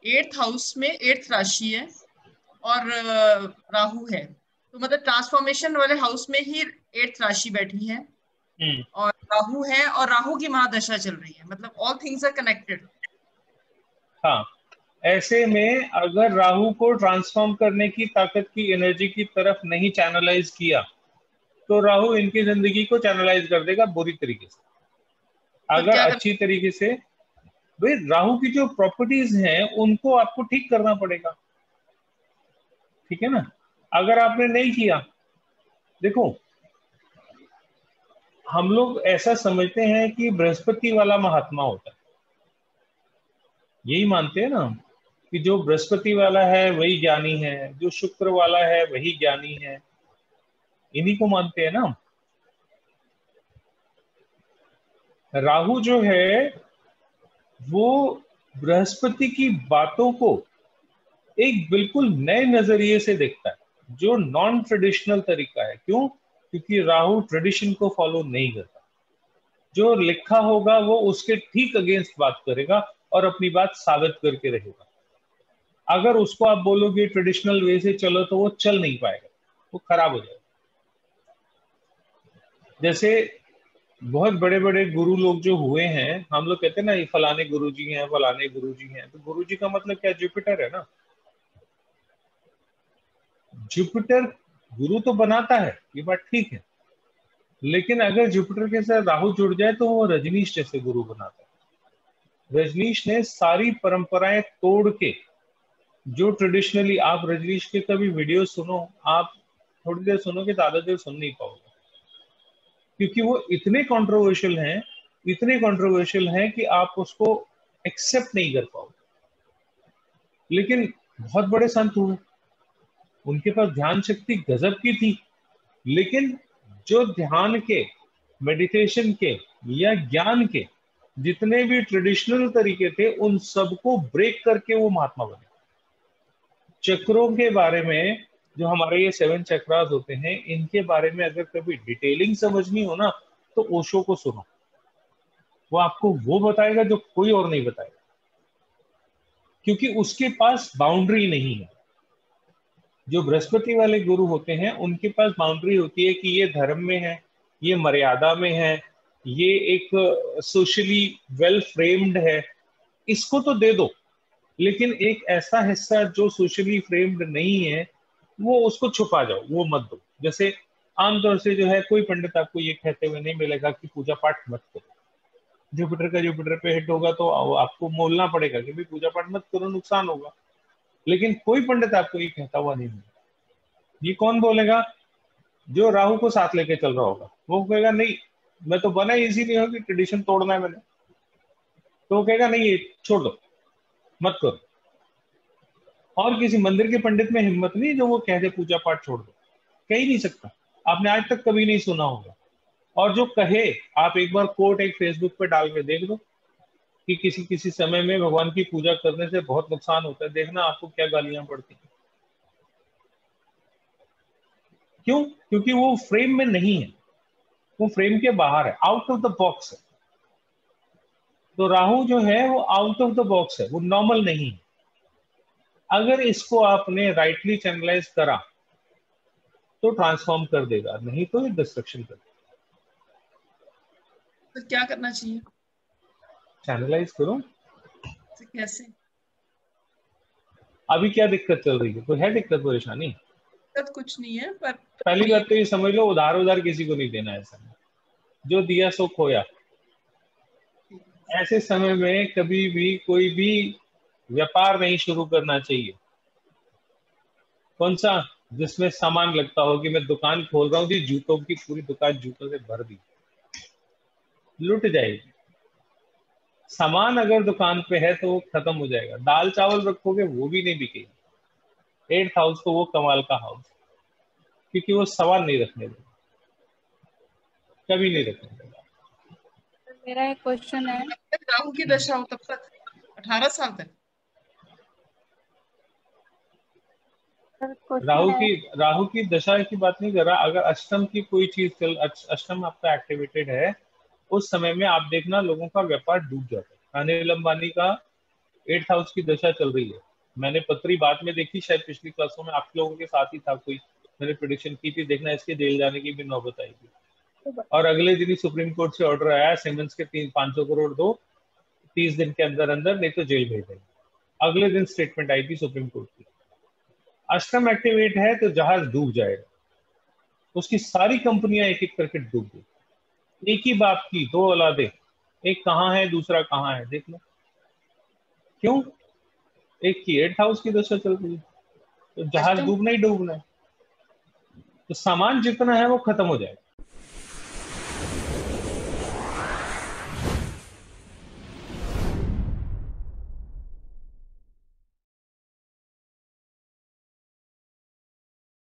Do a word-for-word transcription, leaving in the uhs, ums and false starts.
Eighth house में eighth राशि है और अ, राहु है, तो मतलब ट्रांसफॉर्मेशन वाले हाउस में ही एट्थ राशि बैठी है हम्म। और राहु है, और राहु की महादशा चल रही है, मतलब ऑल थिंग्स आर कनेक्टेड। हाँ, ऐसे में अगर राहु को ट्रांसफॉर्म करने की ताकत की एनर्जी की तरफ नहीं चैनलाइज किया तो राहु इनकी जिंदगी को चैनलाइज कर देगा बुरी तरीके से। फिर अगर क्या करना? अच्छी तरीके से, भाई राहु की जो प्रॉपर्टीज हैं उनको आपको ठीक करना पड़ेगा, ठीक है ना। अगर आपने नहीं किया, देखो हम लोग ऐसा समझते हैं कि बृहस्पति वाला महात्मा होता है, यही मानते हैं ना कि जो बृहस्पति वाला है वही ज्ञानी है, जो शुक्र वाला है वही ज्ञानी है, इन्हीं को मानते हैं ना। राहु जो है वो बृहस्पति की बातों को एक बिल्कुल नए नजरिए से देखता है, जो नॉन ट्रेडिशनल तरीका है। क्यों? क्योंकि राहु ट्रेडिशन को फॉलो नहीं करता, जो लिखा होगा वो उसके ठीक अगेंस्ट बात करेगा और अपनी बात साबित करके रहेगा। अगर उसको आप बोलोगे ट्रेडिशनल वे से चलो तो वो चल नहीं पाएगा, वो खराब हो जाएगा। जैसे बहुत बड़े बड़े गुरु लोग जो हुए हैं, हम लोग कहते हैं ना ये फलाने गुरुजी हैं, फलाने गुरुजी हैं, तो गुरुजी का मतलब क्या? जुपिटर है ना। जुपिटर गुरु तो बनाता है, ये बात ठीक है, लेकिन अगर जुपिटर के साथ राहु जुड़ जाए तो वो रजनीश जैसे गुरु बनाता है। रजनीश ने सारी परंपराएं तोड़ के, जो ट्रेडिशनली, आप रजनीश के कभी वीडियो सुनो, आप थोड़ी देर सुनोगे, ज्यादा देर सुन नहीं पाओगे, क्योंकि वो इतने कंट्रोवर्शियल हैं, इतने कंट्रोवर्शियल हैं कि आप उसको एक्सेप्ट नहीं कर पाओगे। लेकिन बहुत बड़े संत हुए, उनके पास ध्यान शक्ति गजब की थी, लेकिन जो ध्यान के, मेडिटेशन के या ज्ञान के जितने भी ट्रेडिशनल तरीके थे उन सबको ब्रेक करके वो महात्मा बने। चक्रों के बारे में, जो हमारे ये सेवन चक्रास होते हैं, इनके बारे में अगर कभी डिटेलिंग समझनी हो ना तो ओशो को सुनो, वो आपको वो बताएगा जो कोई और नहीं बताएगा, क्योंकि उसके पास बाउंड्री नहीं है। जो बृहस्पति वाले गुरु होते हैं उनके पास बाउंड्री होती है कि ये धर्म में है, ये मर्यादा में है, ये एक सोशली वेल फ्रेम्ड है, इसको तो दे दो, लेकिन एक ऐसा हिस्सा जो सोशली फ्रेम्ड नहीं है वो उसको छुपा जाओ, वो मत दो। जैसे आमतौर से जो है, कोई पंडित आपको ये कहते हुए नहीं मिलेगा कि पूजा पाठ मत करो। जुपिटर का जुपिटर पे हिट होगा तो आपको बोलना पड़ेगा कि भाई पूजा पाठ मत करो, नुकसान होगा, लेकिन कोई पंडित आपको ये कहता हुआ नहीं मिलेगा। ये कौन बोलेगा? जो राहु को साथ लेके चल रहा होगा, वो कहेगा नहीं, मैं तो बना इसीलिए हूँ कि ट्रेडिशन तोड़ना है मैंने, तो वो कहेगा नहीं, ये छोड़ दो, मत करो। और किसी मंदिर के पंडित में हिम्मत नहीं जो वो कह दे पूजा पाठ छोड़ दो, कह ही नहीं सकता, आपने आज तक कभी नहीं सुना होगा। और जो कहे, आप एक बार कोट एक फेसबुक पे डाल के देख दो कि किसी किसी समय में भगवान की पूजा करने से बहुत नुकसान होता है, देखना आपको क्या गालियां पड़ती हैं। क्यों? क्योंकि वो फ्रेम में नहीं है, वो फ्रेम के बाहर है, आउट ऑफ द बॉक्स है। तो राहु जो है वो आउट ऑफ द बॉक्स है, वो नॉर्मल नहीं है। अगर इसको आपने राइटली चैनलाइज करा तो ट्रांसफॉर्म कर देगा, नहीं तो ये डिस्ट्रक्शन कर देगा। तो क्या करना चाहिए? चैनलाइज करो। तो कैसे? अभी क्या दिक्कत चल रही है? कोई है दिक्कत, परेशानी? दिक्कत कुछ नहीं है, पर पहली कोई बात तो ये समझ लो, उधार उधार किसी को नहीं देना है समय, जो दिया सो खोया। ऐसे समय में कभी भी कोई भी व्यापार नहीं शुरू करना चाहिए। कौन सा? जिसमें सामान लगता हो कि मैं दुकान खोल रहा हूँ जी, जूतों की पूरी दुकान जूतों से भर दी, लुट जाएगी। सामान अगर दुकान पे है तो वो खत्म हो जाएगा। दाल चावल रखोगे वो भी नहीं बिकेगा। एट्थ हाउस तो वो कमाल का हाउस, क्योंकि वो सवाल नहीं रखने देगा, कभी नहीं रखने देगा। मेरा एक क्वेश्चन है, राहु की दशा हो तब तक अठारह साल तक। राहु क्वेश्चन है की राहु की दशा की बात नहीं कर रहा, अगर अष्टम की कोई चीज चल, अष्टम आपका एक्टिवेटेड है, उस समय में आप देखना लोगों का व्यापार डूब जाता है। अनिल अंबानी का एट्थ हाउस की दशा चल रही है। मैंने पत्री बाद में देखी, शायद पिछली क्लासों में आप लोगों के साथ ही था कोई, मैंने प्रेडिक्शन की थी, देखना इसके जेल जाने की भी नौबत आएगी। और अगले दिन ही सुप्रीम कोर्ट से ऑर्डर आया, सिमेंस के तीन पांच सौ करोड़ दो तीस दिन के अंदर अंदर, नहीं तो जेल भेज देंगे। अगले दिन स्टेटमेंट आई थी सुप्रीम कोर्ट की। अष्टम एक्टिवेट है तो जहाज डूब जाएगा, उसकी सारी कंपनियां एक एक करके डूब गई। एक ही बाप की दो औलादे, एक कहाँ है दूसरा कहाँ है, देख लो। क्यों? एक की एट हाउस की दशा चल रही है, तो जहाज डूबना ही डूबना है, तो सामान जितना है वो खत्म हो जाएगा।